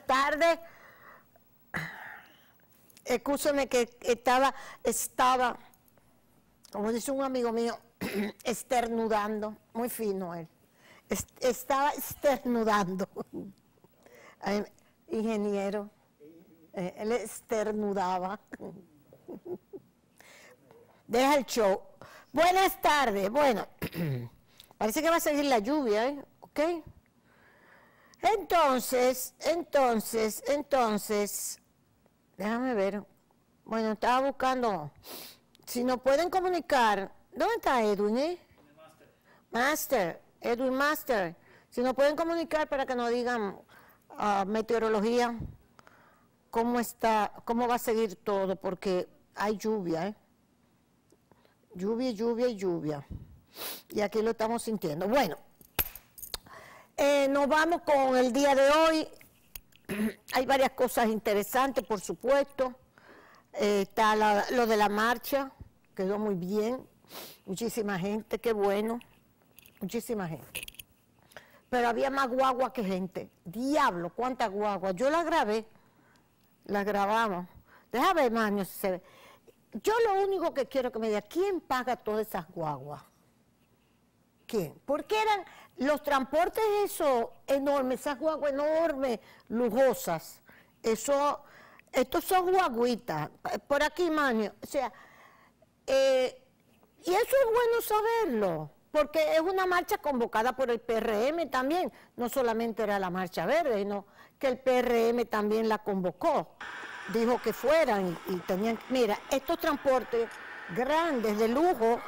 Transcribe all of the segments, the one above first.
tardes. Excúseme que estaba, como dice un amigo mío, esternudando, muy fino él. Estaba esternudando. Ingeniero, él esternudaba. Deja el show. Buenas tardes. Bueno, parece que va a seguir la lluvia, ¿eh? ¿Ok? Entonces, déjame ver. Bueno, estaba buscando. Si nos pueden comunicar. ¿Dónde está Edwin, Edwin Master. Si nos pueden comunicar para que nos digan meteorología, cómo está, cómo va a seguir todo, porque hay lluvia, ¿eh? Lluvia. Y aquí lo estamos sintiendo. Bueno, nos vamos con el día de hoy. Hay varias cosas interesantes, por supuesto. Está lo de la marcha, quedó muy bien. Muchísima gente, qué bueno. Muchísima gente. Pero había más guagua que gente. Diablo, cuántas guaguas. Yo las grabé, las grabamos. Deja ver, Maño, si se ve. Yo lo único que quiero que me diga, ¿quién paga todas esas guaguas? ¿Quién? Porque eran los transportes esos enormes, esas guaguas enormes, lujosas. Estos son guaguitas. Por aquí, Maño. O sea, y eso es bueno saberlo, porque es una marcha convocada por el PRM también. No solamente era la Marcha Verde, sino que el PRM también la convocó. Dijo que fueran y tenían... Mira, estos transportes grandes, de lujo...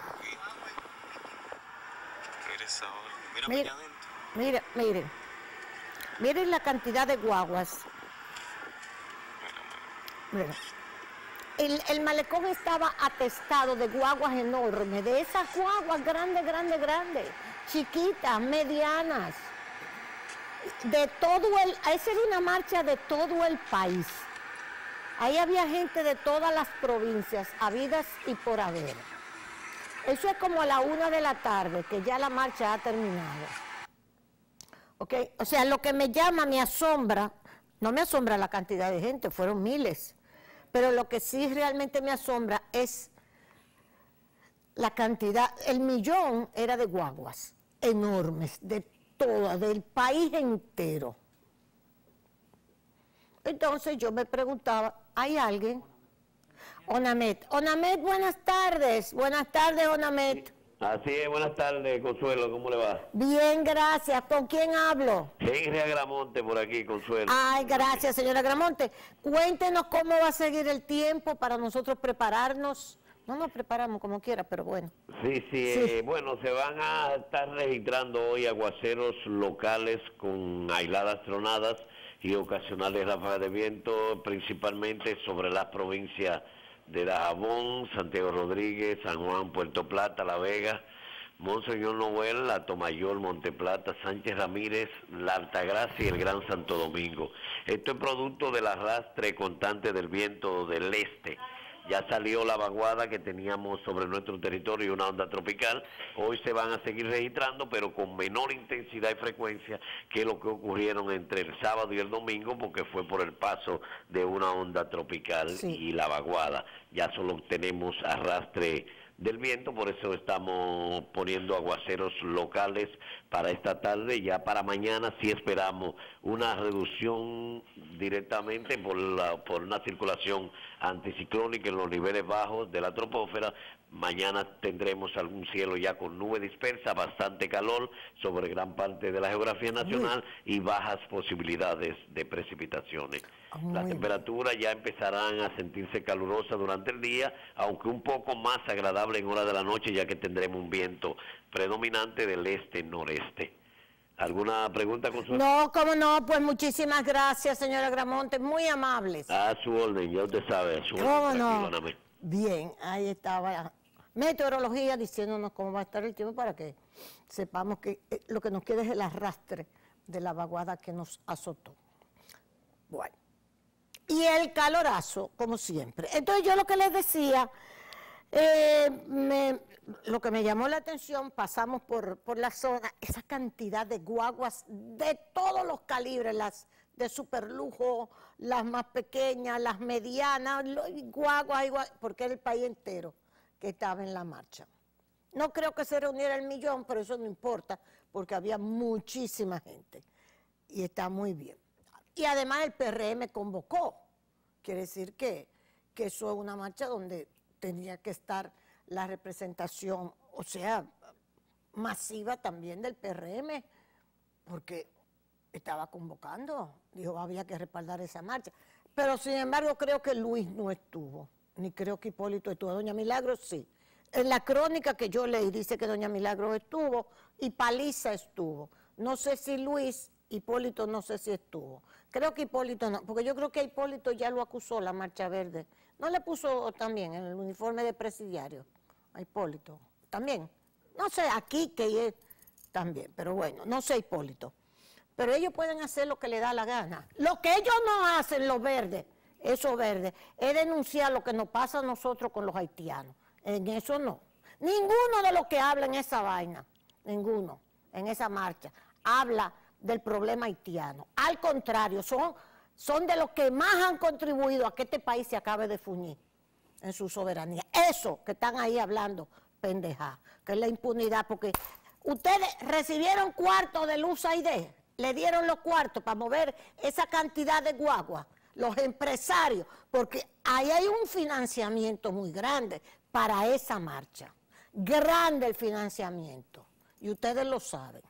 Miren la cantidad de guaguas. Mira. El malecón estaba atestado de guaguas enormes, de esas guaguas grandes, chiquitas, medianas, de todo esa era una marcha de todo el país. Ahí había gente de todas las provincias, habidas y por haber. Eso es como a la 1 de la tarde, que ya la marcha ha terminado. ¿Ok? O sea, lo que me llama, me asombra, no me asombra la cantidad de gente, fueron miles. Pero lo que sí realmente me asombra es la cantidad, el millón era de guaguas enormes, de todas, del país entero. Entonces yo me preguntaba, ¿hay alguien? Onamet, buenas tardes, Onamet. Así es, buenas tardes, Consuelo, ¿cómo le va? Bien, gracias. ¿Con quién hablo? Henry Agramonte por aquí, Consuelo. Ay, gracias, señora Agramonte. Cuéntenos cómo va a seguir el tiempo para nosotros prepararnos. No nos preparamos como quiera, pero bueno. Sí. Bueno, se van a estar registrando hoy aguaceros locales con aisladas tronadas y ocasionales ráfagas de viento, principalmente sobre las provincias de Dajabón, Santiago Rodríguez, San Juan, Puerto Plata, La Vega, Monseñor Noel, Atomayor, Monteplata, Sánchez Ramírez, La Altagracia y el Gran Santo Domingo. Esto es producto del arrastre constante del viento del este. Ya salió la vaguada que teníamos sobre nuestro territorio, una onda tropical. Hoy se van a seguir registrando, pero con menor intensidad y frecuencia que lo que ocurrieron entre el sábado y el domingo, porque fue por el paso de una onda tropical y la vaguada. Ya solo tenemos arrastre del viento, por eso estamos poniendo aguaceros locales para esta tarde. Ya para mañana sí esperamos una reducción directamente por una circulación anticiclónica en los niveles bajos de la troposfera. Mañana tendremos algún cielo ya con nube dispersa, bastante calor sobre gran parte de la geografía nacional y bajas posibilidades de precipitaciones. Las temperaturas ya empezarán a sentirse calurosas durante el día, aunque un poco más agradable en hora de la noche, ya que tendremos un viento predominante del este-noreste. ¿Alguna pregunta, Consuelo? No, cómo no, pues muchísimas gracias, señora Agramonte, muy amables. A su orden, ya usted sabe, a su orden. ¿Cómo no? Bien, ahí estaba meteorología diciéndonos cómo va a estar el tiempo para que sepamos que lo que nos queda es el arrastre de la vaguada que nos azotó. Bueno, y el calorazo, como siempre. Entonces yo lo que les decía, lo que me llamó la atención, pasamos por la zona, esa cantidad de guaguas de todos los calibres, las de superlujo, las más pequeñas, las medianas, guaguas, porque era el país entero que estaba en la marcha. No creo que se reuniera el millón, pero eso no importa, porque había muchísima gente y está muy bien. Y además el PRM convocó, quiere decir que eso es una marcha donde tenía que estar la representación, o sea, masiva también del PRM, porque estaba convocando, dijo, había que respaldar esa marcha. Pero sin embargo creo que Luis no estuvo, ni creo que Hipólito estuvo. Doña Milagros sí. En la crónica que yo leí dice que Doña Milagros estuvo y Paliza estuvo. No sé si Luis, Hipólito no sé si estuvo. Creo que Hipólito no, porque yo creo que Hipólito ya lo acusó la Marcha Verde. ¿No le puso también en el uniforme de presidiario a Hipólito? También. No sé, aquí que es también, pero bueno, no sé Hipólito. Pero ellos pueden hacer lo que les da la gana. Lo que ellos no hacen, los verdes, esos verdes, es denunciar lo que nos pasa a nosotros con los haitianos. En eso no. Ninguno de los que habla en esa vaina, ninguno, en esa marcha, habla del problema haitiano. Al contrario, son de los que más han contribuido a que este país se acabe de fuñir en su soberanía. Eso que están ahí hablando, pendeja, que es la impunidad, porque ustedes recibieron cuartos de Luz Aide, le dieron los cuartos para mover esa cantidad de guaguas, los empresarios, porque ahí hay un financiamiento muy grande para esa marcha, grande el financiamiento, y ustedes lo saben.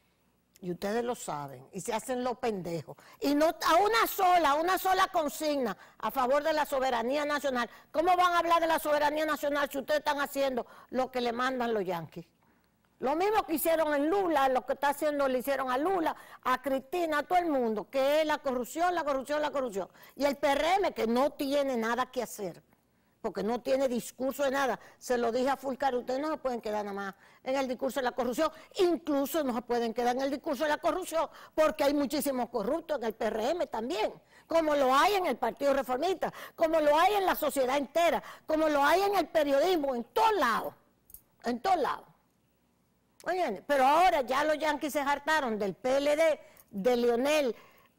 Y ustedes lo saben, y se hacen los pendejos. Y no a una sola consigna a favor de la soberanía nacional. ¿Cómo van a hablar de la soberanía nacional si ustedes están haciendo lo que le mandan los yanquis? Lo mismo que hicieron en Lula, lo que está haciendo le hicieron a Lula, a Cristina, a todo el mundo, que es la corrupción, la corrupción, la corrupción. Y el PRM que no tiene nada que hacer, porque no tiene discurso de nada. Se lo dije a Fulcar, ustedes no se pueden quedar nada más en el discurso de la corrupción, incluso no se pueden quedar en el discurso de la corrupción, porque hay muchísimos corruptos en el PRM también, como lo hay en el Partido Reformista, como lo hay en la sociedad entera, como lo hay en el periodismo, en todos lados, en todos lados. Oigan, pero ahora ya los yanquis se hartaron del PLD, de Leonel,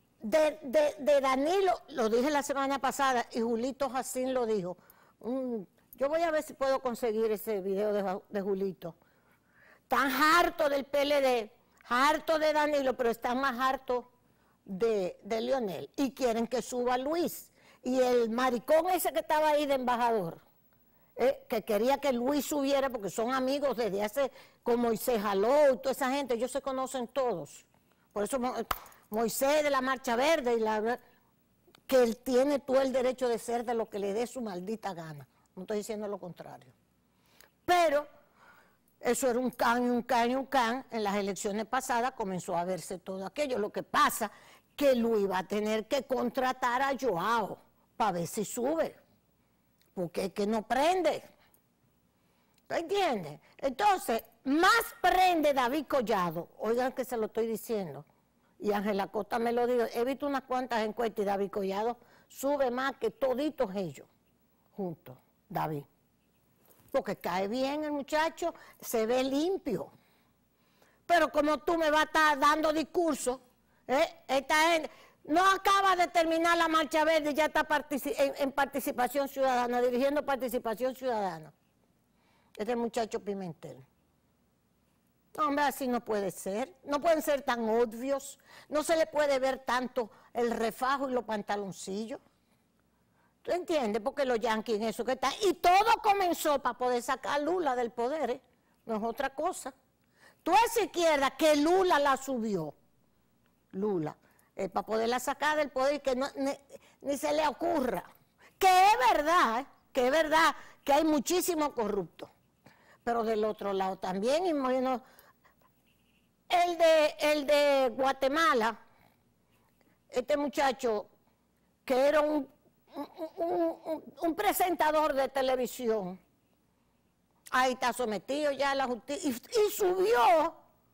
de Danilo, lo dije la semana pasada, y Julito Jacín lo dijo. Yo voy a ver si puedo conseguir ese video de Julito. Están hartos del PLD, hartos de Danilo, pero están más hartos de Leonel. Y quieren que suba Luis. Y el maricón ese que estaba ahí de embajador, que quería que Luis subiera, porque son amigos desde hace, como Moisés Jaló y toda esa gente, ellos se conocen todos. Por eso Moisés de la Marcha Verde y que él tiene todo el derecho de ser de lo que le dé su maldita gana. No estoy diciendo lo contrario. Pero eso era un can y un can y un can. En las elecciones pasadas comenzó a verse todo aquello. Lo que pasa que Luis va a tener que contratar a Joao para ver si sube. Porque es que no prende. ¿Tú entiendes? Entonces, más prende David Collado. Oigan que se lo estoy diciendo. Y Ángela Costa me lo dijo, he visto unas cuantas encuestas y David Collado sube más que toditos ellos juntos, David. Porque cae bien el muchacho, se ve limpio. Pero como tú me vas a estar dando discursos, esta gente no acaba de terminar la Marcha Verde y ya está en participación ciudadana, dirigiendo participación ciudadana. Este muchacho Pimentel. Hombre, así no puede ser, no pueden ser tan obvios, no se le puede ver tanto el refajo y los pantaloncillos. ¿Tú entiendes? Porque los yanquis en eso que están, y todo comenzó para poder sacar a Lula del poder, no es otra cosa. Tú esa izquierda que Lula la subió, Lula, para poderla sacar del poder y que ni se le ocurra. Que es verdad que hay muchísimos corruptos, pero del otro lado también, imagino. El de Guatemala, este muchacho que era un presentador de televisión, ahí está sometido ya a la justicia, y subió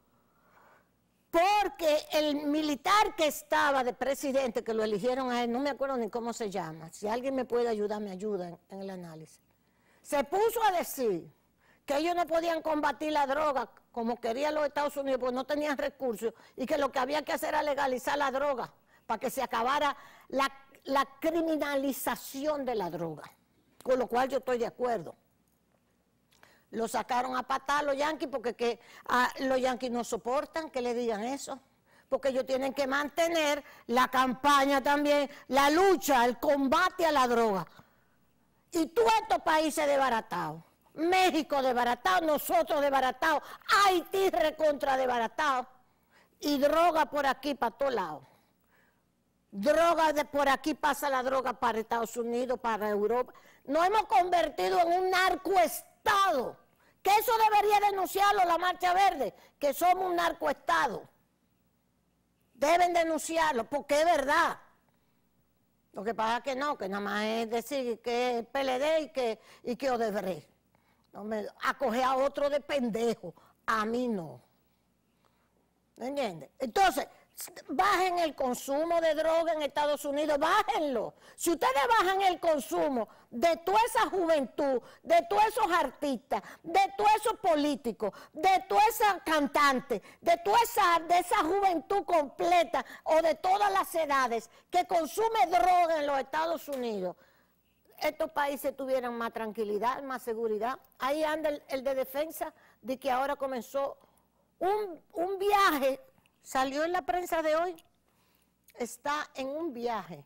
porque el militar que estaba de presidente, que lo eligieron a él, no me acuerdo ni cómo se llama, si alguien me puede ayudar, me ayuda en el análisis, se puso a decir que ellos no podían combatir la droga como querían los Estados Unidos, porque no tenían recursos, y que lo que había que hacer era legalizar la droga para que se acabara la criminalización de la droga, con lo cual yo estoy de acuerdo. Lo sacaron a patar los yanquis porque los yanquis no soportan que le digan eso, porque ellos tienen que mantener la campaña también, la lucha, el combate a la droga. Y todos estos países desbaratados, México desbaratado, nosotros desbaratados, Haití recontra desbaratado, y droga por aquí para todos lados. Droga de por aquí pasa la droga para Estados Unidos, para Europa. Nos hemos convertido en un narcoestado, que eso debería denunciarlo la Marcha Verde, que somos un narcoestado. Deben denunciarlo, porque es verdad. Lo que pasa es que no, que nada más es decir que es PLD y que Odebrecht. No me acoge a otro de pendejo, a mí no. ¿Me entiendes? Entonces, bajen el consumo de droga en Estados Unidos, bájenlo. Si ustedes bajan el consumo de toda esa juventud, de todos esos artistas, de todos esos políticos, de toda esa cantante, de toda esa juventud completa o de todas las edades que consume droga en los Estados Unidos, estos países tuvieran más tranquilidad, más seguridad. Ahí anda el de defensa de que ahora comenzó un viaje. Salió en la prensa de hoy, está en un viaje,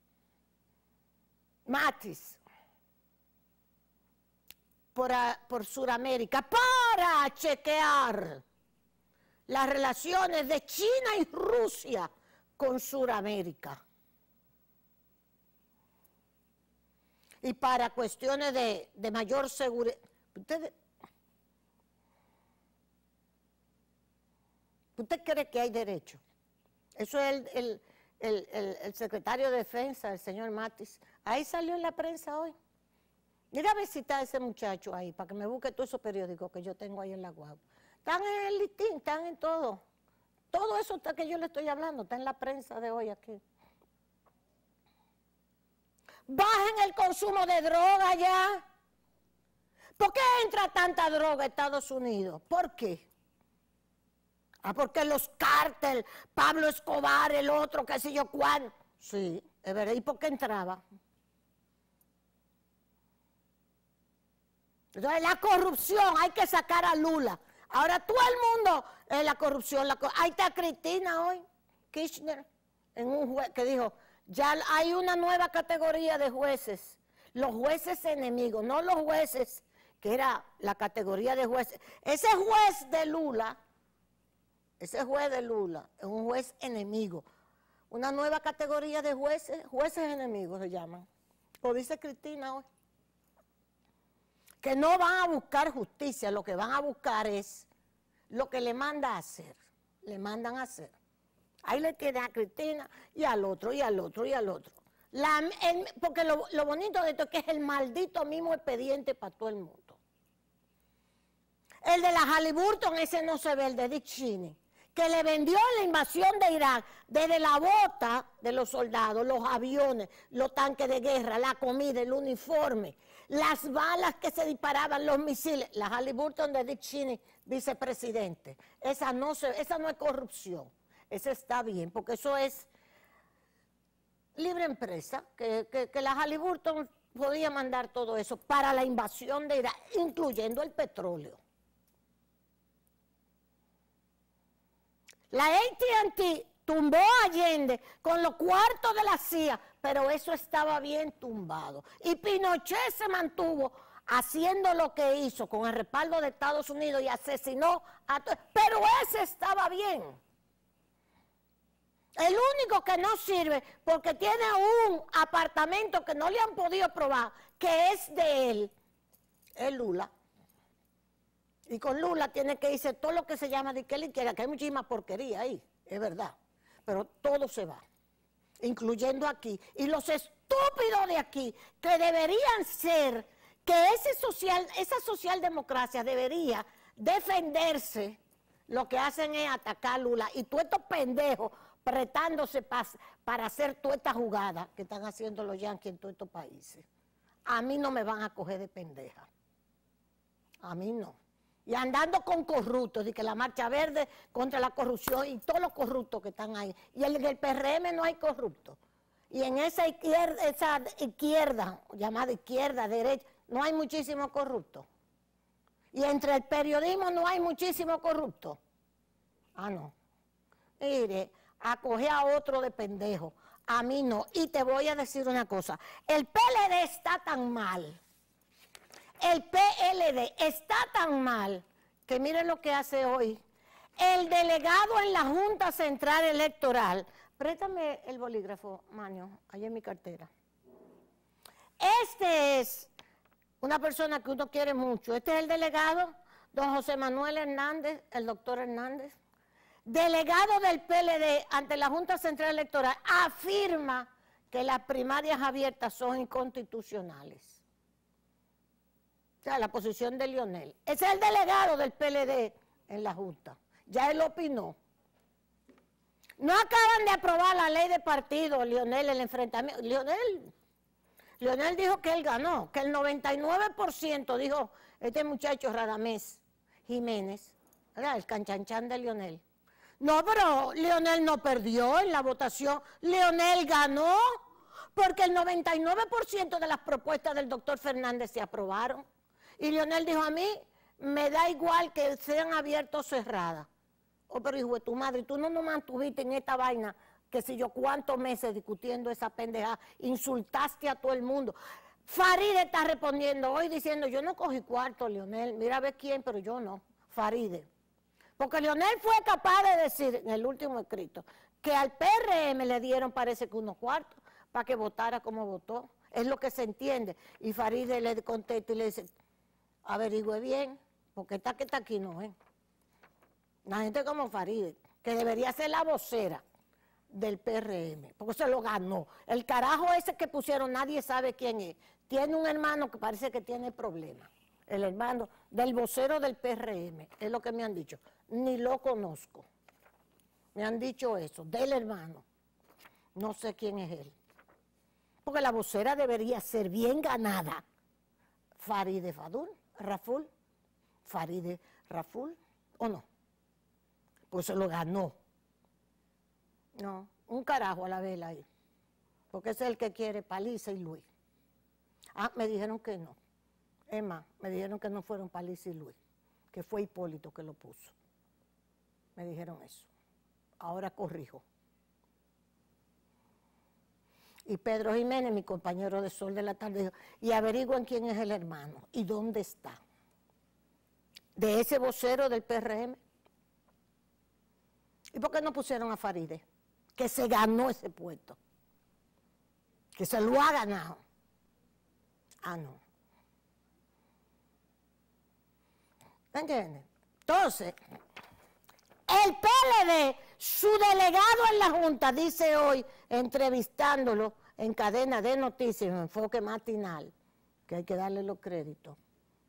Matis, por Sudamérica, para chequear las relaciones de China y Rusia con Sudamérica. Y para cuestiones de mayor seguridad. ¿Usted cree que hay derecho? Eso es el secretario de Defensa, el señor Matis. Ahí salió en la prensa hoy. Mira a ver si está ese muchacho ahí, para que me busque todos esos periódicos que yo tengo ahí en la guagua. Están en el listín, están en todo. Todo eso que yo le estoy hablando está en la prensa de hoy aquí. Bajen el consumo de droga ya. ¿Por qué entra tanta droga a Estados Unidos? ¿Por qué? Porque los cárteles, Pablo Escobar, el otro, qué sé yo cuál. Sí, es verdad. ¿Y por qué entraba? Entonces, la corrupción, hay que sacar a Lula. Ahora todo el mundo, la corrupción, ahí está Cristina hoy, Kirchner, en un juez que dijo, ya hay una nueva categoría de jueces, los jueces enemigos, no los jueces, que era la categoría de jueces. Ese juez de Lula es un juez enemigo. Una nueva categoría de jueces enemigos se llaman. Lo dice Cristina hoy. Que no van a buscar justicia, lo que van a buscar es lo que le manda a hacer. Le mandan a hacer. Ahí le queda a Cristina y al otro, y al otro, y al otro. Porque lo bonito de esto es que es el maldito mismo expediente para todo el mundo. El de la Halliburton, ese no se ve, el de Dick Cheney, que le vendió la invasión de Irak, desde la bota de los soldados, los aviones, los tanques de guerra, la comida, el uniforme, las balas que se disparaban, los misiles. La Halliburton de Dick Cheney, vicepresidente. Esa no es corrupción, esa está bien, porque eso es libre empresa, que la Halliburton podía mandar todo eso para la invasión de Irak, incluyendo el petróleo. La AT&T tumbó a Allende con los cuartos de la CIA, pero eso estaba bien tumbado. Y Pinochet se mantuvo haciendo lo que hizo con el respaldo de Estados Unidos y asesinó a todos. Pero ese estaba bien. El único que no sirve porque tiene un apartamento que no le han podido probar, que es de él, es Lula. Y con Lula tiene que irse todo lo que se llama de que él quiera, que hay muchísima porquería ahí, es verdad. Pero todo se va, incluyendo aquí. Y los estúpidos de aquí, que deberían ser, que esa socialdemocracia debería defenderse, lo que hacen es atacar a Lula. Y todos estos pendejos prestándose para hacer toda esta jugada que están haciendo los yanquis en todos estos países. A mí no me van a coger de pendeja. A mí no. Y andando con corruptos, de que la Marcha Verde contra la corrupción y todos los corruptos que están ahí. Y en el PRM no hay corruptos. Y en esa izquierda, llamada izquierda, derecha, no hay muchísimos corruptos. Y entre el periodismo no hay muchísimos corruptos. Ah, no. Mire, acoge a otro de pendejo. A mí no. Y te voy a decir una cosa. El PLD está tan mal. El PLD está tan mal que miren lo que hace hoy. El delegado en la Junta Central Electoral. Préstame el bolígrafo, Manio, ahí en mi cartera. Este es una persona que uno quiere mucho. Este es el delegado, don José Manuel Hernández, el doctor Hernández. Delegado del PLD ante la Junta Central Electoral, afirma que las primarias abiertas son inconstitucionales. O sea, la posición de Leonel. Ese es el delegado del PLD en la Junta. Ya él opinó. No acaban de aprobar la ley de partido, Leonel, el enfrentamiento. Leonel dijo que él ganó, que el 99% dijo este muchacho Radamés Jiménez, ¿verdad? El canchanchan de Leonel. No, pero Leonel no perdió en la votación, Leonel ganó, porque el 99% de las propuestas del doctor Fernández se aprobaron. Y Leonel dijo, a mí me da igual que sean abiertas o cerradas. Oh, pero hijo de tu madre, tú no nos mantuviste en esta vaina, que si yo cuántos meses discutiendo esa pendeja, insultaste a todo el mundo. Faride está respondiendo hoy diciendo, yo no cogí cuarto, Leonel, mira a ver quién, pero yo no, Faride. Porque Leonel fue capaz de decir en el último escrito que al PRM le dieron parece que unos cuartos para que votara como votó. Es lo que se entiende. Y Faride le contesta y le dice, averigüe bien, porque esta que está aquí no es. Una gente como Faride, que debería ser la vocera del PRM, porque se lo ganó. El carajo ese que pusieron, nadie sabe quién es. Tiene un hermano que parece que tiene problemas. El hermano del vocero del PRM, es lo que me han dicho. Ni lo conozco. Me han dicho eso, del hermano. No sé quién es él. Porque la vocera debería ser bien ganada. Faride Raful, Faride Raful, ¿o no? Pues se lo ganó. No, un carajo a la vela ahí. Porque ese es el que quiere Paliza y Luis. Ah, me dijeron que no. Es más, me dijeron que no fueron Paliza y Luis, que fue Hipólito que lo puso. Me dijeron eso. Ahora corrijo. Y Pedro Jiménez, mi compañero de Sol de la Tarde, dijo, y averigüen quién es el hermano y dónde está. De ese vocero del PRM. ¿Y por qué no pusieron a Faride? Que se ganó ese puesto. Que se lo ha ganado. Ah, no. ¿Entiendes? Entonces, el PLD, su delegado en la Junta, dice hoy, entrevistándolo en cadena de noticias, en Enfoque Matinal, que hay que darle los créditos,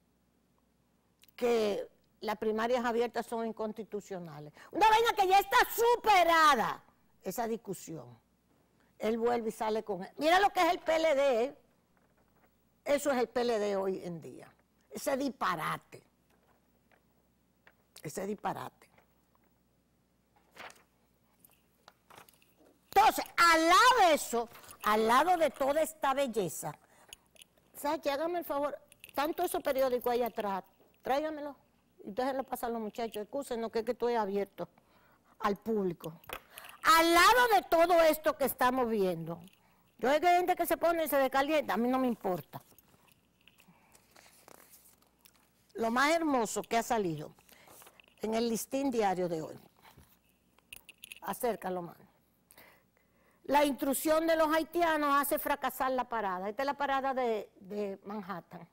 que las primarias abiertas son inconstitucionales. Una vaina que ya está superada, esa discusión. Él vuelve y sale con él. Mira lo que es el PLD, ¿eh? Eso es el PLD hoy en día. Ese disparate. Ese disparate. Entonces, al lado de eso, al lado de toda esta belleza, ¿sabes qué? Hágame el favor, tanto esos periódicos ahí atrás, tráigamelo y déjenlo pasar a los muchachos, excúsenos que estoy abierto al público. Al lado de todo esto que estamos viendo, yo veo que hay gente que se pone y se descalienta, a mí no me importa. Lo más hermoso que ha salido en el listín diario de hoy, acércalo, mano. La intrusión de los haitianos hace fracasar la parada. Esta es la parada de Manhattan.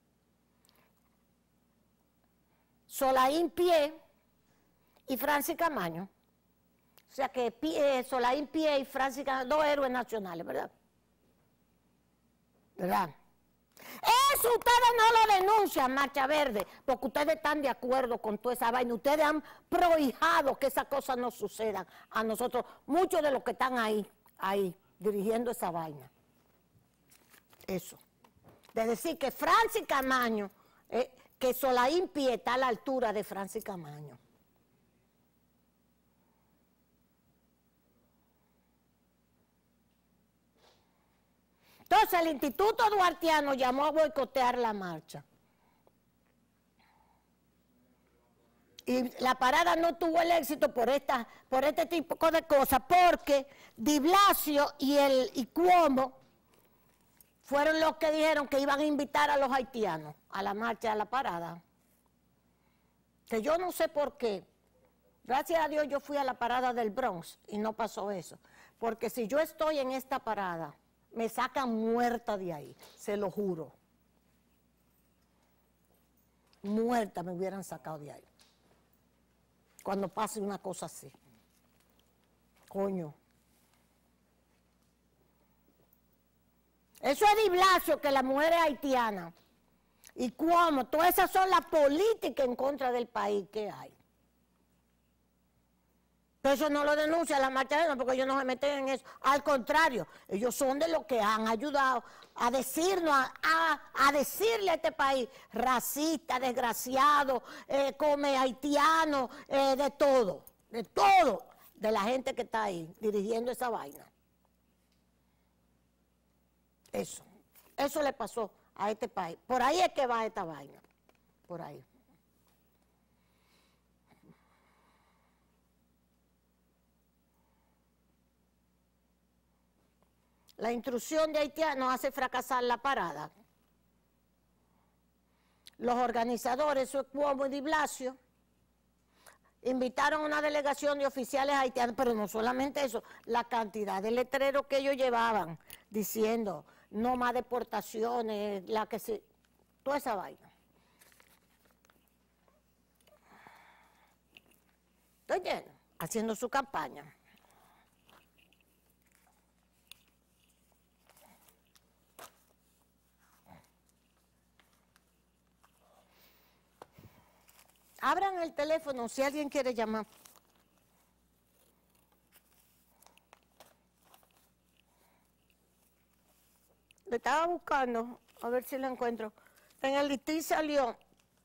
Solaín Pie y Francis Camaño. O sea que Solaín Pie y Francis Camaño, dos héroes nacionales, ¿verdad? ¿Verdad? Eso ustedes no lo denuncian, Marcha Verde, porque ustedes están de acuerdo con toda esa vaina. Ustedes han prohijado que esas cosas no sucedan a nosotros, muchos de los que están ahí, dirigiendo esa vaina. Eso. De decir que Francis Camaño que Solaín Pie está a la altura de Francis Camaño. Entonces el Instituto Duartiano llamó a boicotear la marcha. Y la parada no tuvo el éxito por este tipo de cosas, porque Di Blasio y Cuomo fueron los que dijeron que iban a invitar a los haitianos a la marcha, a la parada. Que yo no sé por qué. Gracias a Dios yo fui a la parada del Bronx y no pasó eso. Porque si yo estoy en esta parada, me sacan muerta de ahí, se lo juro. Muerta me hubieran sacado de ahí. Cuando pase una cosa así. Coño. Eso es Di Blasio, que la mujer es haitiana. Y Cuomo, todas esas son las políticas en contra del país que hay. Pero eso no lo denuncia la marcha de porque ellos no se meten en eso. Al contrario, ellos son de los que han ayudado a decirnos, a decirle a este país, racista, desgraciado, come haitiano, de todo, de la gente que está ahí dirigiendo esa vaina. Eso le pasó a este país. Por ahí es que va esta vaina, por ahí. La intrusión de haitianos hace fracasar la parada. Los organizadores, eso es Cuomo y Di Blasio, invitaron a una delegación de oficiales haitianos, pero no solamente eso, la cantidad de letreros que ellos llevaban diciendo no más deportaciones, toda esa vaina. ¿Estoy lleno? Haciendo su campaña. Abran el teléfono si alguien quiere llamar. Le estaba buscando, a ver si lo encuentro. En el listín salió,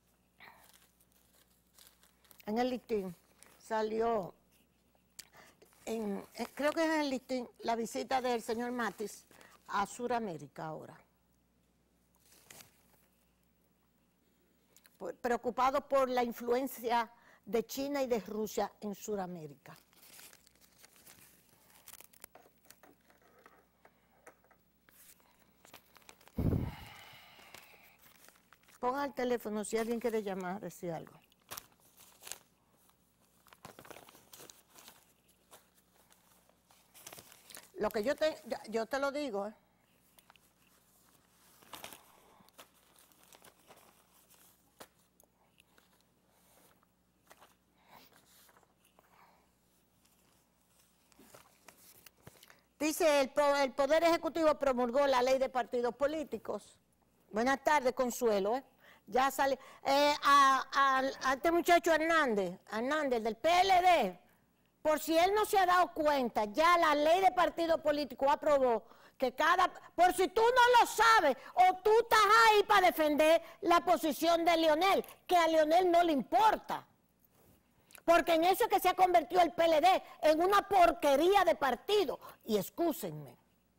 creo que es en el listín, la visita del señor Matis a Sudamérica ahora. Preocupado por la influencia de China y de Rusia en Sudamérica. Ponga el teléfono si alguien quiere llamar, decir algo. Lo que yo te lo digo, ¿eh? Dice, el Poder Ejecutivo promulgó la ley de partidos políticos. Buenas tardes, Consuelo. Ya sale. A este muchacho Hernández del PLD, por si él no se ha dado cuenta, ya la ley de partidos políticos aprobó que por si tú no lo sabes, o tú estás ahí para defender la posición de Leonel, que a Leonel no le importa. Porque en eso es que se ha convertido el PLD, en una porquería de partido. Y excúsenme.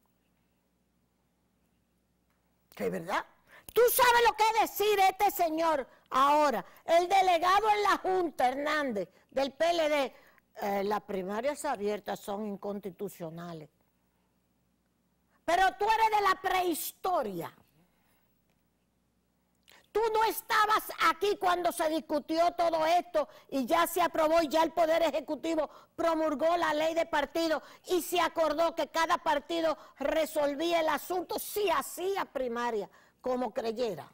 ¿Que es verdad? Tú sabes lo que es decir este señor ahora, el delegado en la Junta, Hernández, del PLD. Las primarias abiertas son inconstitucionales. Pero tú eres de la prehistoria. Tú no estabas aquí cuando se discutió todo esto y ya se aprobó y ya el Poder Ejecutivo promulgó la ley de partido y se acordó que cada partido resolvía el asunto si hacía primaria, como creyera.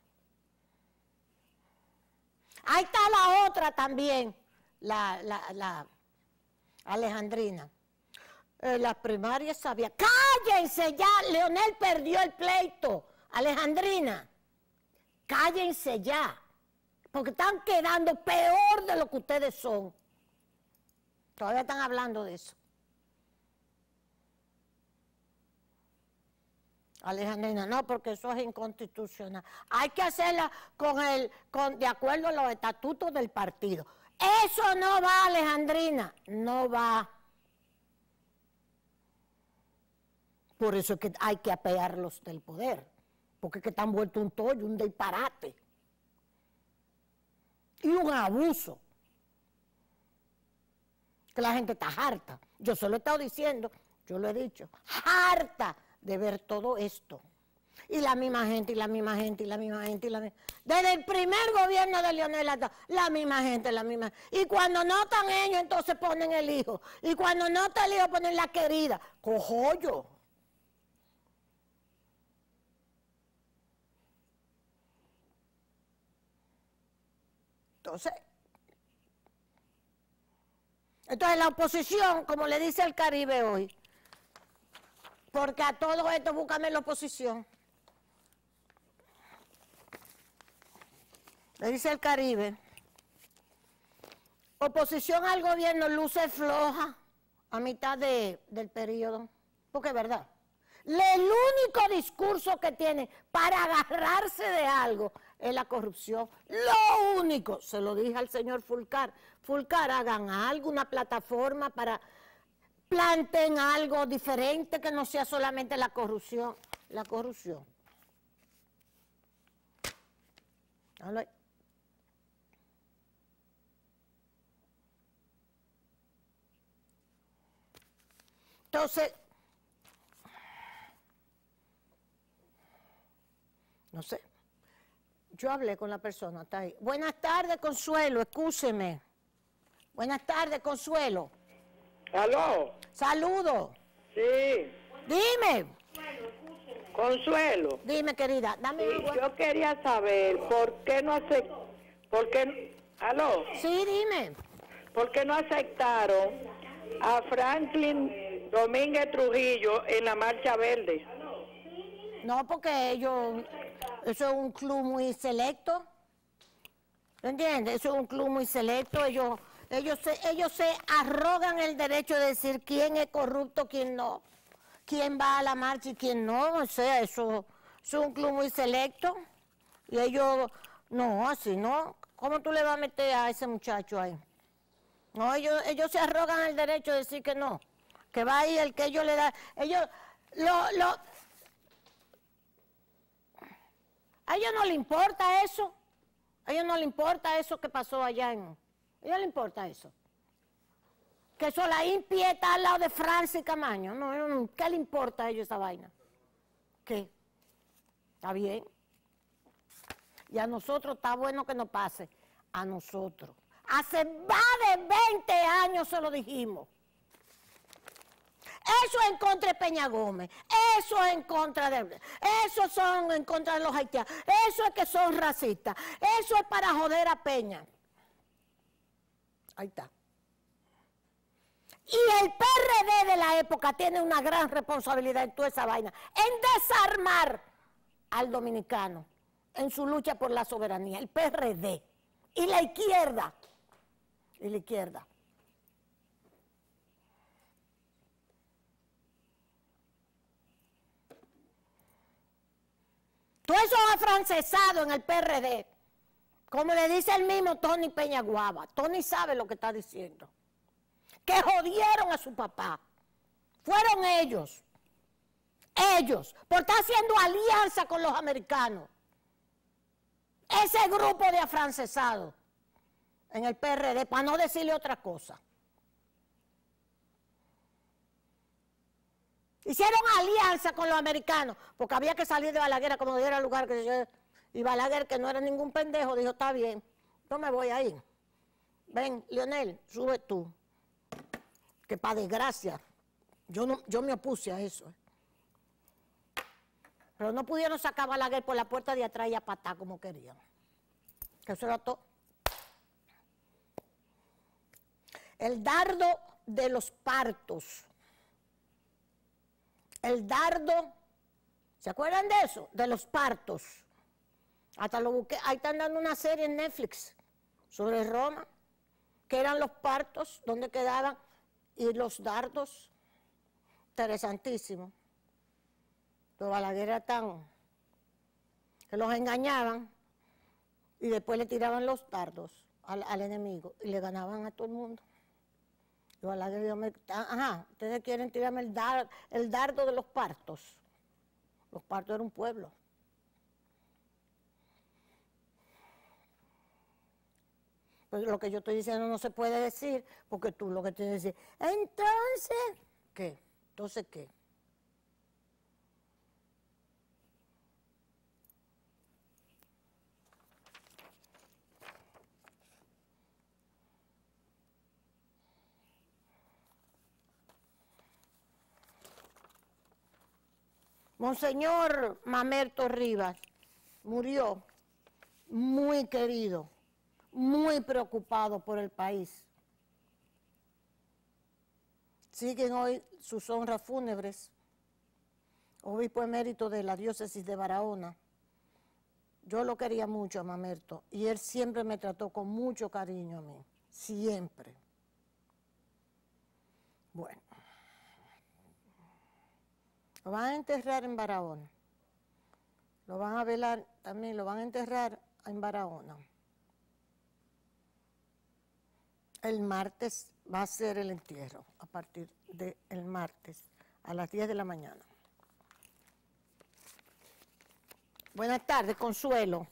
Ahí está la otra también, la Alejandrina. Las primarias sabía. ¡Cállense ya! Leonel perdió el pleito. Alejandrina. Cállense ya, porque están quedando peor de lo que ustedes son. Todavía están hablando de eso. Alejandrina, no, porque eso es inconstitucional. Hay que hacerla de acuerdo a los estatutos del partido. Eso no va, Alejandrina, no va. Por eso es que hay que apearlos del poder, porque es que están vueltos un tollo, un disparate y un abuso, que la gente está harta. Yo se lo he estado diciendo, yo lo he dicho, harta de ver todo esto. Y la misma gente, y la misma gente, y la misma gente, y la misma. Desde el primer gobierno de Leonel hasta la misma gente, la misma. Y cuando no están ellos, entonces ponen el hijo. Y cuando no está el hijo, ponen la querida. Cojollo. Entonces la oposición, como le dice el Caribe hoy, porque a todo esto búscame la oposición. Le dice el Caribe, oposición al gobierno luce floja a mitad del periodo, porque es verdad. El único discurso que tiene para agarrarse de algo es la corrupción. Lo único, se lo dije al señor Fulcar, hagan algo, una plataforma para planteen algo diferente que no sea solamente la corrupción. La corrupción. Entonces, no sé, yo hablé con la persona, está ahí. Buenas tardes, Consuelo, excúseme. Buenas tardes, Consuelo. ¿Aló? Saludos. Sí. Dime. Consuelo. Dime, querida, dame Sí, yo quería saber por qué no ¿aló? Sí, dime. ¿Por qué no aceptaron a Franklin Domínguez Trujillo en la Marcha Verde? No, porque ellos, eso es un club muy selecto. ¿Entiendes? Eso es un club muy selecto. Ellos se arrogan el derecho de decir quién es corrupto, quién no, quién va a la marcha y quién no. O sea, eso es un club muy selecto. Y ellos, no, así no. ¿Cómo tú le vas a meter a ese muchacho ahí? No, ellos se arrogan el derecho de decir que no. Que va ahí el que ellos le dan. A ellos no les importa eso. A ellos no les importa eso que pasó allá a ellos no les importa eso. Que Solaín Pie está al lado de Francis Camaño. No, ¿qué le importa a ellos esa vaina? ¿Qué? ¿Está bien? Y a nosotros está bueno que nos pase. A nosotros. Hace más de 20 años se lo dijimos. Eso es en contra de Peña Gómez, eso es en contra de... Eso son en contra de los haitianos, eso es que son racistas, eso es para joder a Peña. Ahí está. Y el PRD de la época tiene una gran responsabilidad en toda esa vaina, en desarmar al dominicano en su lucha por la soberanía, el PRD. Y la izquierda, Todo eso afrancesado en el PRD, como le dice el mismo Tony Peñaguaba. Tony sabe lo que está diciendo. Que jodieron a su papá. Fueron ellos, por estar haciendo alianza con los americanos. Ese grupo de afrancesados en el PRD, para no decirle otra cosa. Hicieron alianza con los americanos, porque había que salir de Balaguer como diera el lugar que yo... Y Balaguer, que no era ningún pendejo, dijo, está bien, yo me voy ahí. Ven, Leonel, sube tú. Que para desgracia, yo me opuse a eso. Pero no pudieron sacar a Balaguer por la puerta de atrás y a patar como querían. Que eso era todo. El dardo de los partos. El dardo, ¿se acuerdan de eso? De los partos. Hasta lo busqué, ahí están dando una serie en Netflix sobre Roma, que eran los partos, donde quedaban, y los dardos. Interesantísimo. Pero Balaguer era tan... que los engañaban y después le tiraban los dardos al enemigo y le ganaban a todo el mundo. Y Balaguer dijo, ajá, ustedes quieren tirarme el dardo de los partos. Los partos era un pueblo. Pues lo que yo estoy diciendo no se puede decir, porque tú lo que tienes que decir, entonces, ¿qué? ¿Entonces qué? Monseñor Mamerto Rivas murió muy querido, muy preocupado por el país. Siguen hoy sus honras fúnebres. Obispo emérito de la diócesis de Barahona. Yo lo quería mucho a Mamerto y él siempre me trató con mucho cariño a mí, siempre. Bueno. Lo van a enterrar en Barahona. Lo van a velar también, lo van a enterrar en Barahona. El martes va a ser el entierro, a partir del martes, a las 10 de la mañana. Buenas tardes, Consuelo.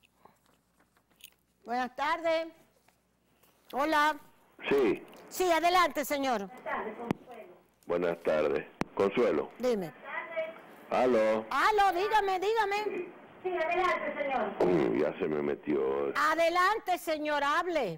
Buenas tardes. Hola. Sí. Sí, adelante, señor. Buenas tardes, Consuelo. Buenas tardes. Consuelo. Dime. Aló. Aló, dígame. Sí, adelante, señor. Ya se me metió. Adelante, señor, hable.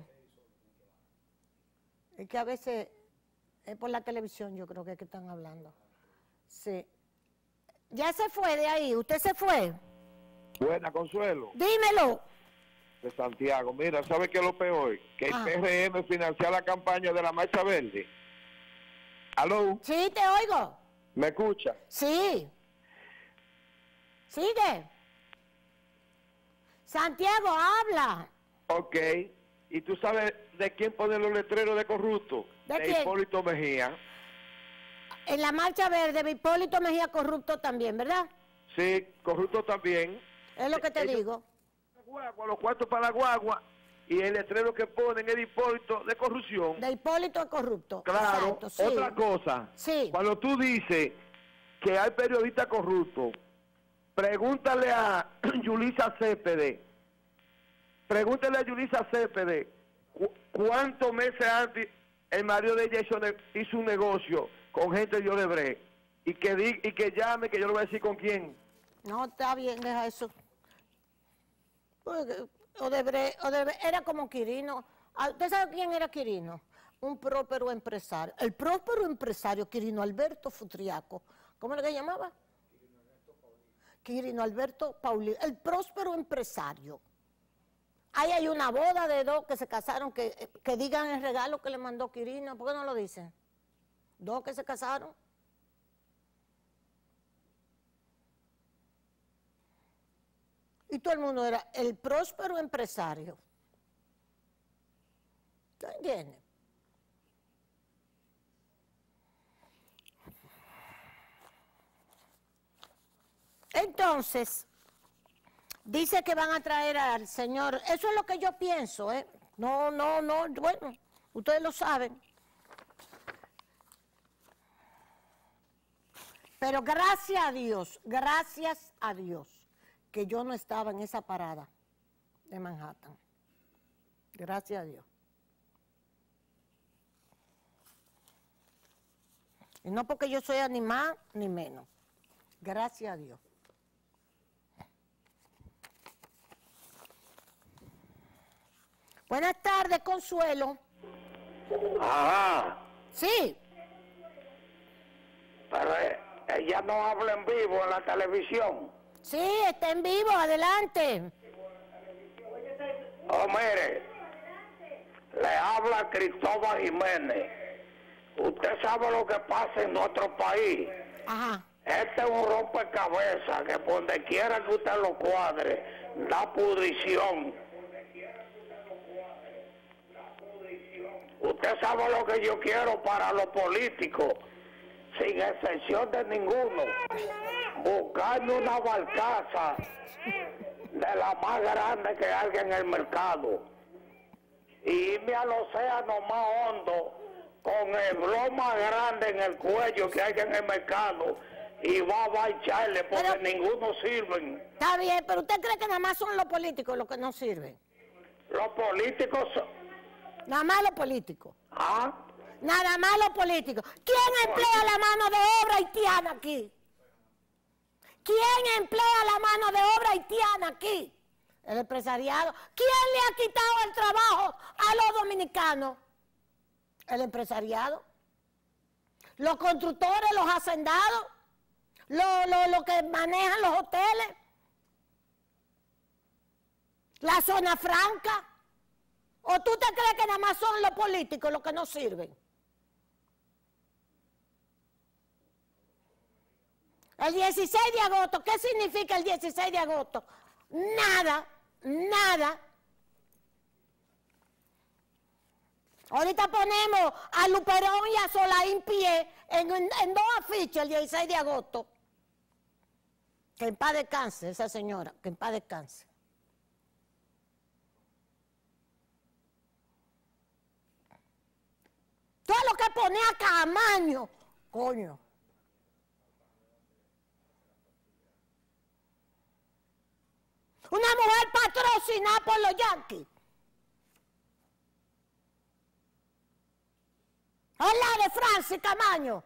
Es que a veces es por la televisión, yo creo que es que están hablando. Sí. Ya se fue de ahí, ¿usted se fue? Buena, Consuelo. Dímelo. De Santiago. Mira, ¿sabe qué es lo peor? Que el PRM financia la campaña de la Marcha Verde. ¿Aló? Sí, te oigo. ¿Me escucha? Sí. Sigue. Santiago, habla. Ok. ¿Y tú sabes de quién ponen los letreros de corrupto? ¿De quién? Hipólito Mejía. En la Marcha Verde, de Hipólito Mejía corrupto también, ¿verdad? Sí, corrupto también. Es lo que te digo. Guagua, los cuartos para la guagua y el letrero que ponen es de Hipólito de corrupción. De Hipólito es corrupto. Claro. Exacto, sí. Otra cosa. Sí. Cuando tú dices que hay periodistas corruptos, pregúntale a Yulisa Cépede. Pregúntale a Yulisa Cépede cuántos meses antes el marido de ella hizo un negocio con gente de Odebrecht y que llame, que yo le voy a decir con quién. No, está bien, deja eso. Odebrecht era como Quirino. ¿Usted sabe quién era Quirino? Un próspero empresario. El próspero empresario Quirino Alberto Futriaco. ¿Cómo le llamaba? Quirino Alberto Paulino. El próspero empresario. Ahí hay una boda de dos que se casaron, que digan el regalo que le mandó Quirino. ¿Por qué no lo dicen? Dos que se casaron. Y todo el mundo era el próspero empresario. ¿Te entiendes? Entonces, dice que van a traer al señor, eso es lo que yo pienso, ¿eh? No, bueno, ustedes lo saben. Pero gracias a Dios, que yo no estaba en esa parada de Manhattan. Gracias a Dios. Y no porque yo soy ni más ni menos. Gracias a Dios. Buenas tardes, Consuelo. Ajá. Sí. Pero ella no habla en vivo en la televisión. Sí, está en vivo, adelante. Oh, mire, le habla Cristóbal Jiménez. Usted sabe lo que pasa en nuestro país. Ajá. Este es un rompecabezas que por donde quiera que usted lo cuadre, da pudrición. Usted sabe lo que yo quiero para los políticos, sin excepción de ninguno. buscando una barcaza de la más grande que hay en el mercado y irme al océano más hondo con el blog más grande en el cuello que hay en el mercado y va a echarle porque Pero, ninguno sirven. Está bien, pero ¿usted cree que nada más son los políticos los que no sirven? Los políticos... Nada más los políticos. ¿Ah? Nada más los políticos. ¿Quién emplea la mano de obra haitiana aquí? ¿Quién emplea la mano de obra haitiana aquí? El empresariado. ¿Quién le ha quitado el trabajo a los dominicanos? El empresariado. Los constructores, los hacendados, los que manejan los hoteles, la zona franca. ¿O tú te crees que nada más son los políticos los que no sirven? El 16 de agosto, ¿qué significa el 16 de agosto? Nada, nada. Ahorita ponemos a Luperón y a Solaín Pie en 2 afiches el 16 de agosto. Que en paz descanse esa señora, que en paz descanse. Todo lo que pone a Camaño, coño. Una mujer patrocinada por los yanquis. Es la de Francis Camaño.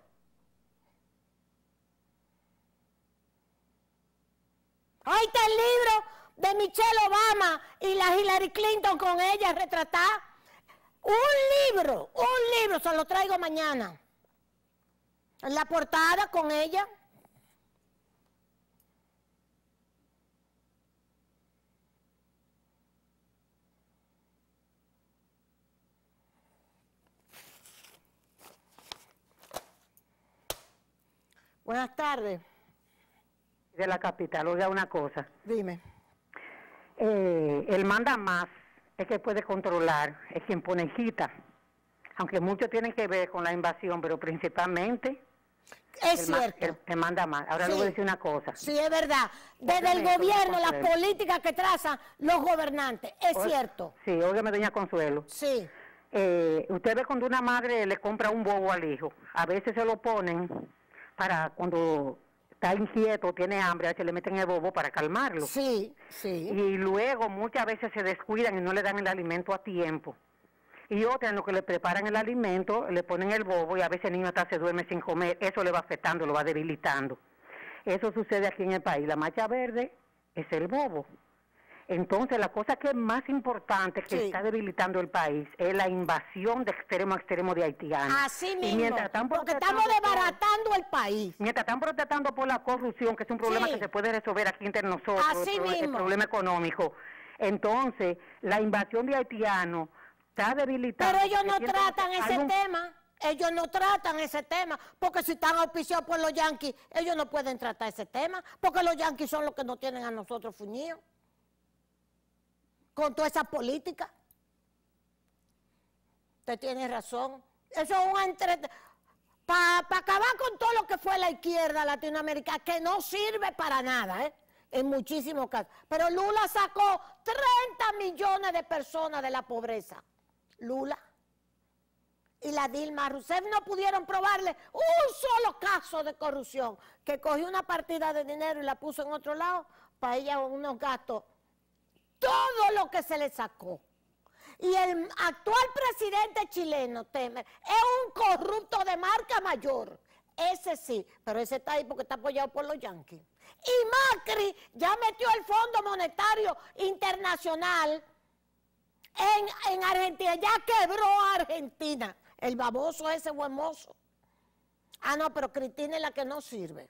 Ahí está el libro de Michelle Obama y la Hillary Clinton con ella retratada. Un libro, se lo traigo mañana. En la portada con ella. Buenas tardes. De la capital, oiga una cosa. Dime. El manda más es que puede controlar, es quien pone quita. Aunque muchos tienen que ver con la invasión, pero principalmente... Es cierto. El manda más. Ahora le voy a decir una cosa. Sí, es verdad. Desde el gobierno, las políticas que trazan los gobernantes. Es cierto. Sí, óigame, doña Consuelo. Sí. Usted ve cuando una madre le compra un bobo al hijo. A veces se lo ponen para cuando está inquieto, tiene hambre, a veces le meten el bobo para calmarlo. Sí, sí. Y luego muchas veces se descuidan y no le dan el alimento a tiempo. Y otras en lo que le preparan el alimento, le ponen el bobo y a veces el niño hasta se duerme sin comer. Eso le va afectando, lo va debilitando. Eso sucede aquí en el país. La mancha verde es el bobo. Entonces, la cosa que es más importante que está debilitando el país es la invasión de extremo a extremo de haitianos. Así mismo, porque estamos desbaratando el país. Mientras están protestando por la corrupción, que es un problema que se puede resolver aquí entre nosotros, el problema económico. Entonces, la invasión de haitianos está debilitando. Pero ellos no tratan ese tema. Ellos no tratan ese tema, porque si están auspiciados por los yanquis, ellos no pueden tratar ese tema, porque los yanquis son los que nos tienen a nosotros fuñidos. Con toda esa política. Usted tiene razón. Eso es un para acabar con todo lo que fue la izquierda latinoamericana, que no sirve para nada, en muchísimos casos. Pero Lula sacó 30 millones de personas de la pobreza. Lula. Y la Dilma Rousseff no pudieron probarle un solo caso de corrupción, que cogió una partida de dinero y la puso en otro lado para ella unos gastos. Todo lo que se le sacó. Y el actual presidente chileno, Temer, es un corrupto de marca mayor. Ese sí, pero ese está ahí porque está apoyado por los yanquis. Y Macri ya metió el Fondo Monetario Internacional en Argentina, ya quebró a Argentina. El baboso ese buen mozo. Ah, no, pero Cristina es la que no sirve.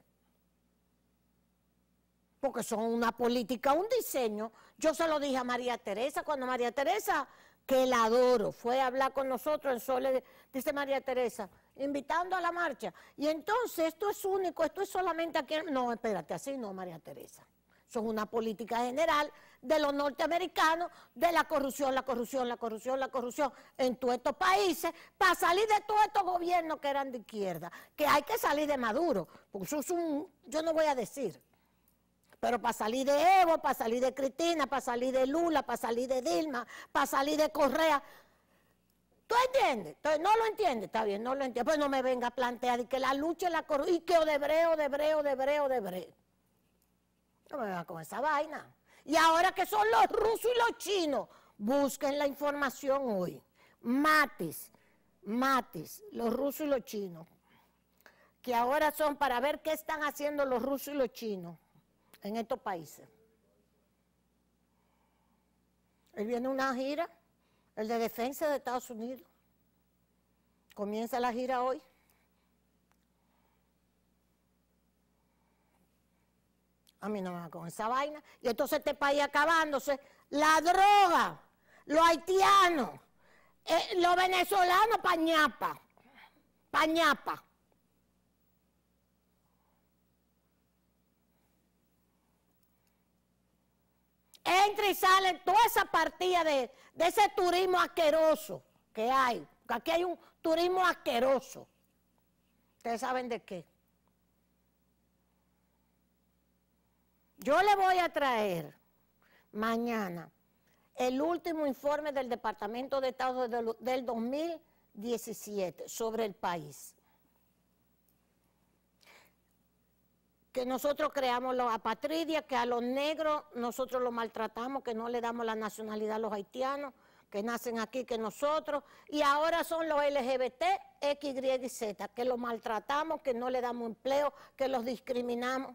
Porque son una política, un diseño. Yo se lo dije a María Teresa, cuando María Teresa, que la adoro, fue a hablar con nosotros en Sole, dice María Teresa, invitando a la marcha. Y entonces esto es único, esto es solamente aquí. No, espérate, así no, María Teresa. Eso es una política general de los norteamericanos, de la corrupción, la corrupción, la corrupción, la corrupción en todos estos países, para salir de todos estos gobiernos que eran de izquierda, que hay que salir de Maduro, porque eso es yo no voy a decir, pero para salir de Evo, para salir de Cristina, para salir de Lula, para salir de Dilma, para salir de Correa. ¿Tú entiendes? Entonces, no lo entiendes, está bien, no lo entiendo. Pues no me venga a plantear que la lucha es la corrupción, y que Odebrecht. No me venga con esa vaina. Y ahora que son los rusos y los chinos, busquen la información hoy. Matis, los rusos y los chinos, que ahora son para ver qué están haciendo los rusos y los chinos en estos países. Él viene una gira, el de defensa de Estados Unidos. Comienza la gira hoy. A mí no me va con esa vaina. Y entonces este país acabándose. La droga, los haitianos, los venezolanos, pañapa. Entra y sale toda esa partida de ese turismo asqueroso que hay. Aquí hay un turismo asqueroso. ¿Ustedes saben de qué? Yo le voy a traer mañana el último informe del Departamento de Estado del 2017 sobre el país. Que nosotros creamos la apatridia, que a los negros nosotros los maltratamos, que no le damos la nacionalidad a los haitianos, que nacen aquí que nosotros, y ahora son los LGBT, X, Y y Z, que los maltratamos, que no le damos empleo, que los discriminamos.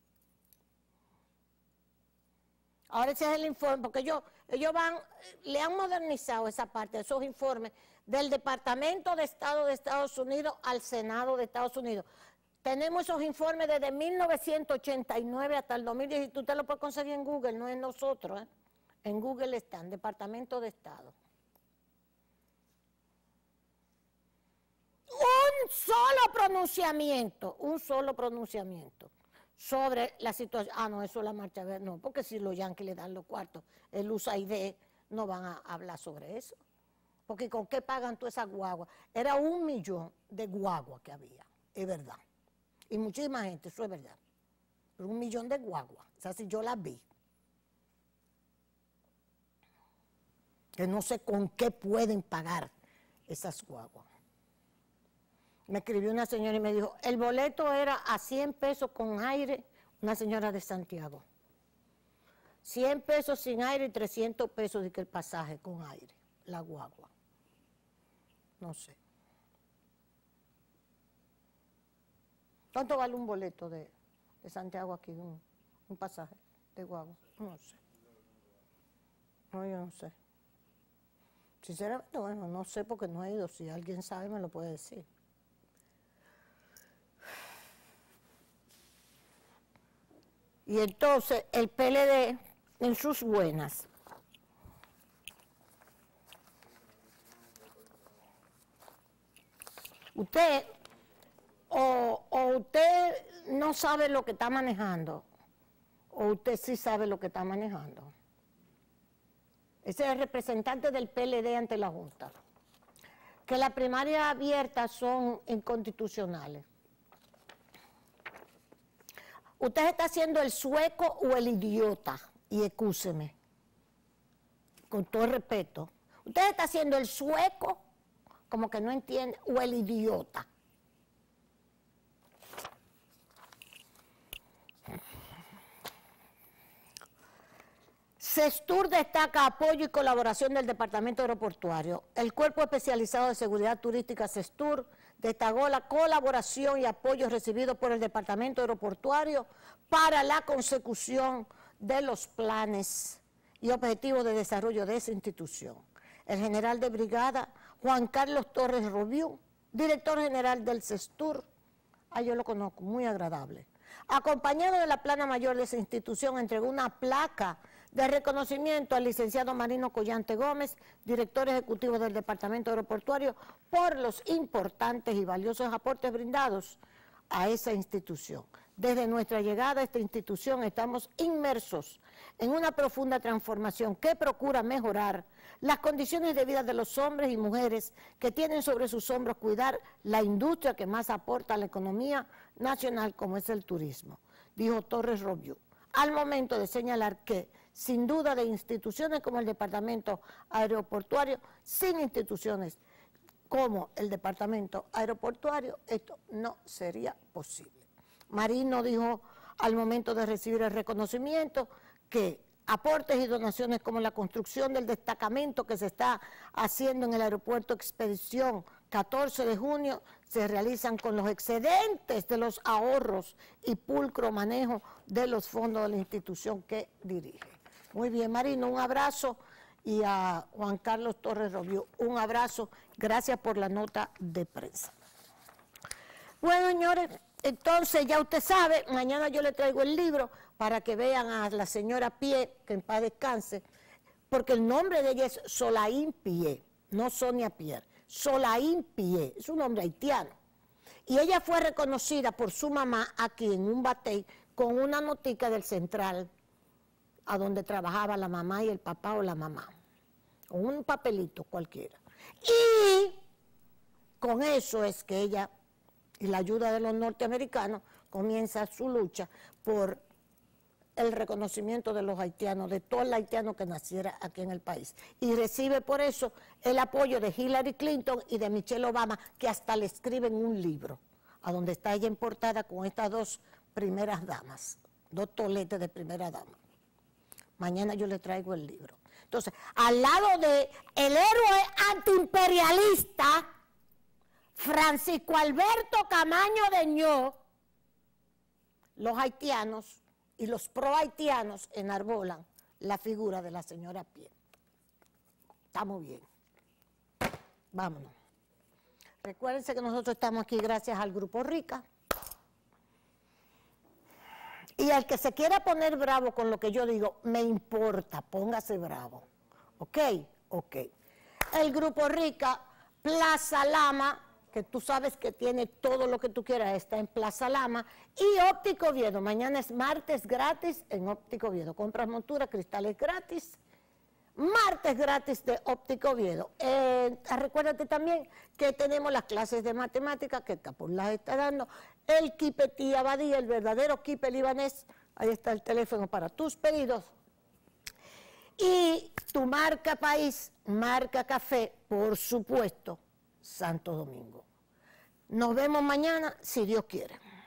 Ahora ese es el informe, porque ellos le han modernizado esa parte, esos informes del Departamento de Estado de Estados Unidos al Senado de Estados Unidos. Tenemos esos informes desde 1989 hasta el 2010, y usted lo puede conseguir en Google, no en nosotros, en Google están, Departamento de Estado. Un solo pronunciamiento sobre la situación. Ah, no, eso es la marcha verde, no, porque si los yanquis le dan los cuartos, el USAID no van a hablar sobre eso. Porque ¿con qué pagan todas esas guaguas? Era 1 millón de guaguas que había, es verdad. Y muchísima gente, eso es verdad. Pero 1 millón de guaguas, o sea, si yo las vi. Que no sé con qué pueden pagar esas guaguas. Me escribió una señora y me dijo, el boleto era a 100 pesos con aire, una señora de Santiago. 100 pesos sin aire y 300 pesos de que el pasaje con aire, la guagua. No sé. ¿Cuánto vale un boleto de Santiago aquí, un pasaje de guagua? No sé. No, yo no sé. Sinceramente, bueno, no sé porque no he ido. Si alguien sabe, me lo puede decir. Y entonces el PLD, en sus buenas, usted o usted no sabe lo que está manejando, o usted sí sabe lo que está manejando. Ese es el representante del PLD ante la Junta. Que las primarias abiertas son inconstitucionales. Usted está haciendo el sueco o el idiota, y excúseme, con todo el respeto. Usted está haciendo el sueco, como que no entiende, o el idiota. CESTUR destaca apoyo y colaboración del Departamento Aeroportuario. El Cuerpo Especializado de Seguridad Turística CESTUR destacó la colaboración y apoyo recibido por el Departamento Aeroportuario para la consecución de los planes y objetivos de desarrollo de esa institución. El general de brigada Juan Carlos Torres Robiú, director general del CESTUR, yo lo conozco, muy agradable, acompañado de la plana mayor de esa institución, entregó una placa de reconocimiento al licenciado Marino Collante Gómez, director ejecutivo del Departamento Aeroportuario, por los importantes y valiosos aportes brindados a esa institución. Desde nuestra llegada a esta institución estamos inmersos en una profunda transformación que procura mejorar las condiciones de vida de los hombres y mujeres que tienen sobre sus hombros cuidar la industria que más aporta a la economía nacional, como es el turismo, dijo Torres Robiú, al momento de señalar que, sin duda, de instituciones como el Departamento Aeroportuario, sin instituciones como el Departamento Aeroportuario, esto no sería posible. Marino dijo al momento de recibir el reconocimiento que aportes y donaciones como la construcción del destacamento que se está haciendo en el aeropuerto Expedición 14 de junio se realizan con los excedentes de los ahorros y pulcro manejo de los fondos de la institución que dirige. Muy bien, Marino, un abrazo, y a Juan Carlos Torres Robiú, un abrazo, gracias por la nota de prensa. Bueno, señores, entonces ya usted sabe, mañana yo le traigo el libro para que vean a la señora Pie, que en paz descanse, porque el nombre de ella es Solaín Pie, no Sonia Pierre, Solaín Pie, es un nombre haitiano. Y ella fue reconocida por su mamá aquí en un batey con una notica del Central, a donde trabajaba la mamá y el papá o la mamá, o un papelito cualquiera. Y con eso es que ella, y la ayuda de los norteamericanos, comienza su lucha por el reconocimiento de los haitianos, de todo el haitiano que naciera aquí en el país. Y recibe por eso el apoyo de Hillary Clinton y de Michelle Obama, que hasta le escriben un libro, a donde está ella en portada con estas dos primeras damas, dos toletes de primera dama. Mañana yo le traigo el libro. Entonces, al lado de el héroe antiimperialista, Francisco Alberto Camaño Deñó, los haitianos y los pro-haitianos enarbolan la figura de la señora Pie. Está muy bien. Vámonos. Recuérdense que nosotros estamos aquí gracias al Grupo Rica. Y al que se quiera poner bravo con lo que yo digo, me importa, póngase bravo. ¿Ok? Ok. El Grupo Rica, Plaza Lama, que tú sabes que tiene todo lo que tú quieras, está en Plaza Lama, y Óptico Oviedo. Mañana es martes gratis en Óptico Oviedo. Compras monturas, cristales gratis. Martes gratis de Óptico Oviedo. Recuérdate también que tenemos las clases de matemáticas que Capur las está dando. El Kipetí Abadía, el verdadero Kipe libanés. Ahí está el teléfono para tus pedidos. Y tu marca país, marca café, por supuesto, Santo Domingo. Nos vemos mañana, si Dios quiere.